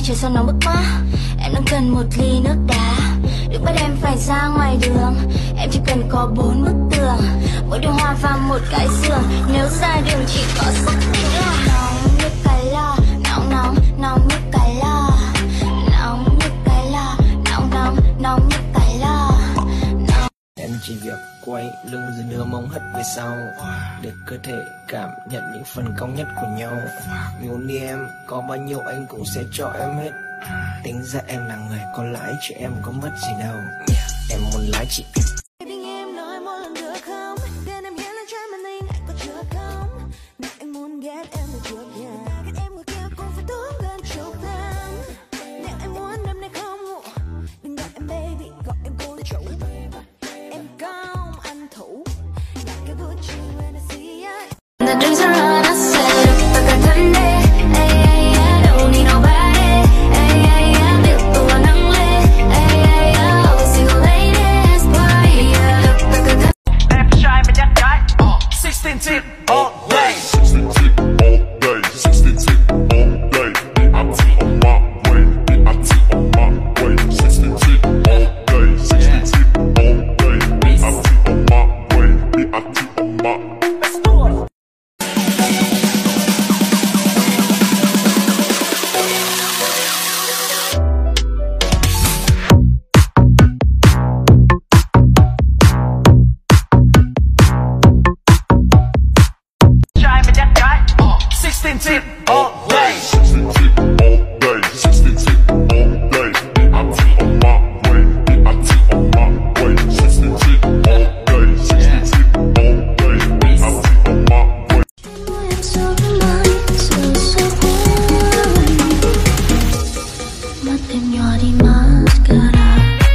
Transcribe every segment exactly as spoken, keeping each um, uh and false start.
trời sao nóng bức quá. Em đang cần một ly nước đá, đừng bắt em phải ra ngoài đường. Em chỉ cần có bốn bức tường, một điều hòa và một cái giường. Nếu ra đường chỉ có xác định là nóng như cái lò, nóng nóng nóng như cái lò, nóng như cái lò, nóng nóng nóng như cái lò. Em chỉ việc quay lưng rồi đưa mông hất về sau, để cơ thể cảm nhận những phần cong nhất của nhau. Muốn đi em có bao nhiêu anh cũng sẽ cho em hết. Tính ra em là người có lãi chứ em có mất gì đâu. Em muốn lái chị. Em nói một lần được không? Để em hiểu là trái mà anh anh có chưa không? Nếu anh muốn ghét em một chút nha, ghét em người kia cũng phải tốn gần chục năm. Nếu anh muốn đêm nay không ngủ, đừng gọi em baby, gọi em cô chủ. Em không ăn thủ, nhạc cái Gucci when I see ya. The drinks are on, I said, I got Sunday, ay ay ay, don't need nobody, ay ay ay, biết tôi là nắng lên, ay ay ay, always single ladies, boy, yeah. Em trai mà nhát gái, sixteen tip all day. sixteen tip all day, sixteen tip all day. I'm on my way, I'm on my way. sixteen tip all day, sixteen tip all day. I'm on my way, I'm on my. Let's do it. Trai mà nhát gái, sixteen tip all day. sixteen tip all day, sixteen tip all day. I'm on my way, I'm on my way. sixteen tip all day, sixteen tip all day. I'm on my way. Em so mãi, so so buồn. Mắt em nhỏ đi mascara.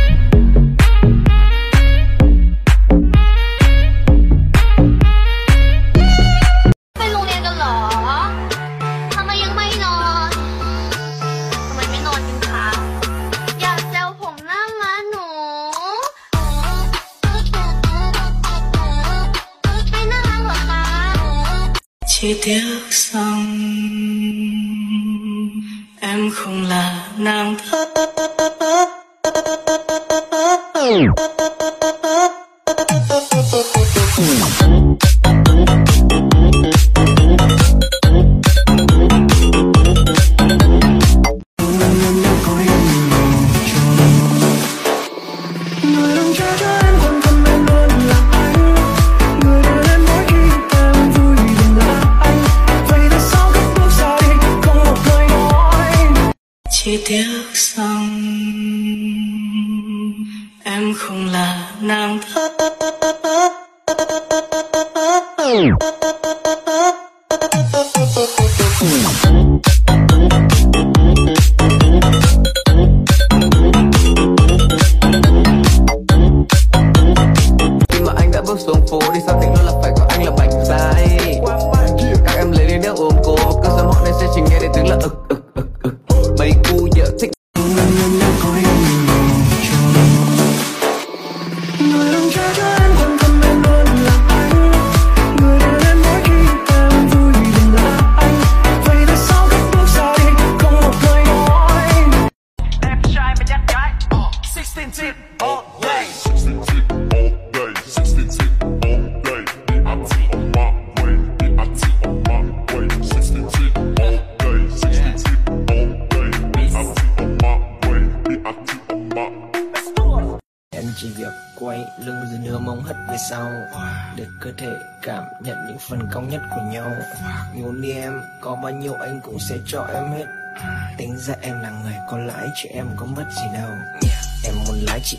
ไปโรงเรียนกันเหรอ ทำไมยังไม่นอน ทำไมไม่นอนกินข้าว อยากแซวผมหน้าม้าหนู ไม่น่ารักเหรอคะ Chỉ tiếc rằng em không là nàng thơ. Người đang chờ cho em quan tâm em luôn là anh, người đưa đến mỗi khi em vui đừng là anh. Vậy tại sao các bước ra đi không một lời nói? Chỉ tiếc rằng em không là nàng thơ. Khi mà anh đã bước xuống phố thì xác định luôn là phải có anh là bạch dài. Các em lấy đi nước ôm cô, cứ sớm họ nên sẽ chỉ nghe đến tiếng là ực ực ực ực. Mấy cu dở thích. Người đang chờ cho em quan tâm em luôn là anh, người đưa đến mỗi khi em vui đừng là anh. Vậy tại sao các bước ra đi không một lời nói? Em trai mà nhát gái, sixteen tip all day. sixteen tip all day, sixteen tip all day. I'm on my way, I'm on my way. sixteen tip all day, sixteen tip all day. I'm on my way, I'm on my. Let's do it. Em chỉ việc quay lưng rồi đưa mông hất về sau, để cơ thể cảm nhận những phần cong nhất của nhau. Muốn đi em có bao nhiêu anh cũng sẽ cho em hết. Tính ra em là người có lãi chứ em có mất gì đâu. Em muốn lái chị.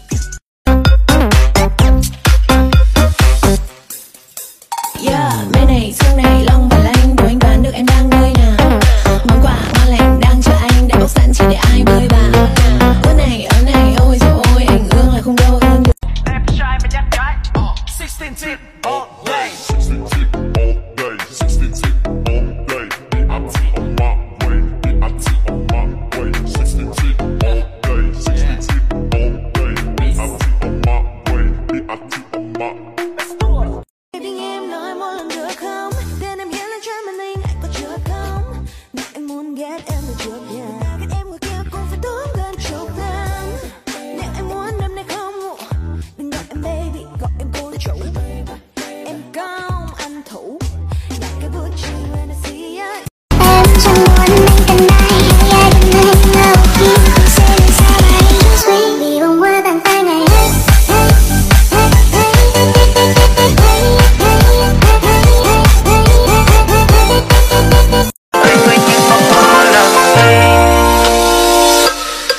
Yeah, bên này xương này long và lanh, đố anh đoán được em đang nơi nào. Món quà ngon lành đang chờ anh, đã bốc sẵn chỉ để ai bơi vào. Ướt này, ớt này, ôi dồi ôi, anh ương là không đâu hơn được. Em trai mà nhát gái, sixteen tip all day. sixteen tip all day, sixteen tip all day. I'm on my way, I'm on my way. sixteen tip all day, sixteen tip all day. I'm on my way, I'm on my. Let's do it. Baby em nói một lần được không? Để em hiểu là trái mà anh anh có chưa không? Nếu anh muốn ghét em một chút nha, ghét em người kia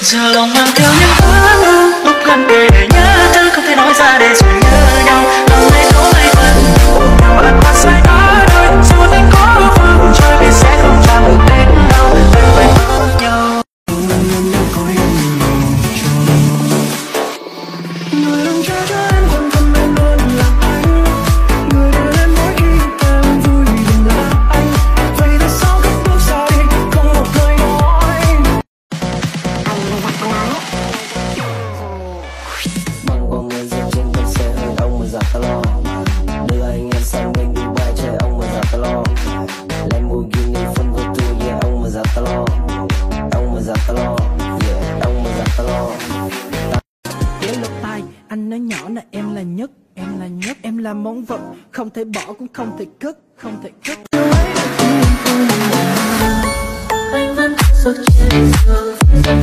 Giờ lòng mang theo những ước mơ lúc gần kề để nhớ thứ không thể nói ra để rồi nhớ nhau. Lòng này có hai phần ôm nhau ẩn qua sai đó đôi dù anh có phương trời biết sẽ không chạm được đến đâu vẫn phải mơ nhau. Người đang chờ cho em quan tâm em luôn là anh, người đưa em mỗi khi em vui đừng là anh. Vậy tại sao các bước xa đi không một lời nói. Băng qua người dân trên con xe hơi ông mà giặt ta lo, đưa anh em sang bên Dubai chơi ông mà giặt ta lo. Lamborghini phân vô tu yeah ông mà giặt ta lo, ông mà giặt ta lo yeah ông mà giặt ta lo. Ghé lỗ tai anh nói nhỏ là em là nhất, em là nhất, em là món vật không thể bỏ cũng không thể cất, không thể cất. Anh vẫn giấc trên giường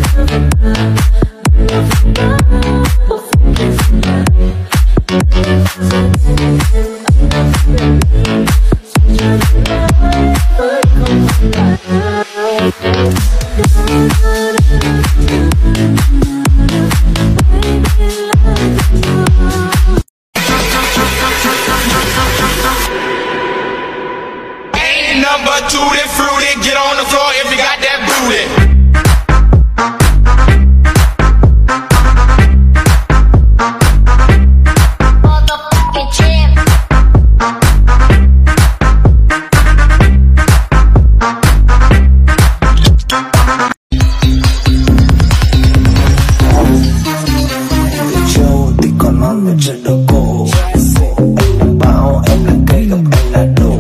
number two, then fruity. Get on the floor if you got that booty. motherfucking champ. Châu thì còn non về trận đầu cổ, anh là bão em là cây gặp anh là đồ.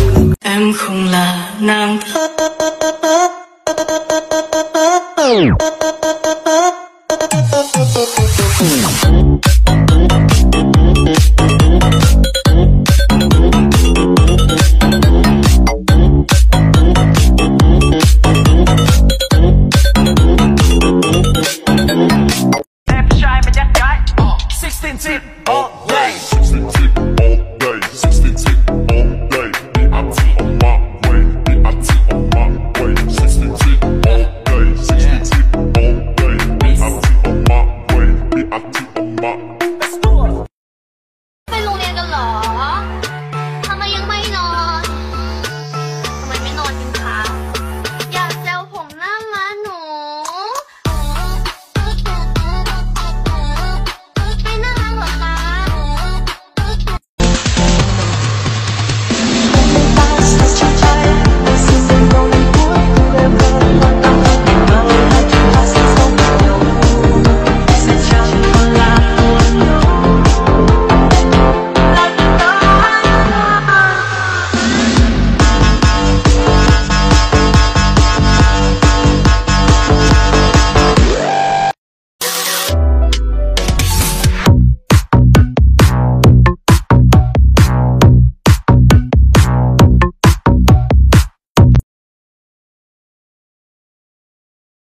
Em không là nàng thơ